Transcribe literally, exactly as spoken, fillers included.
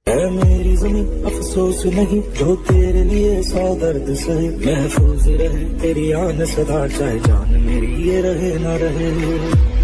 है मेरी ज़मीं अफसोस नहीं, जो तेरे लिए सौ दर्द सहे। महफूज रहे तेरी आन सदा, चाहे जान मेरी ये रहे ना रहे।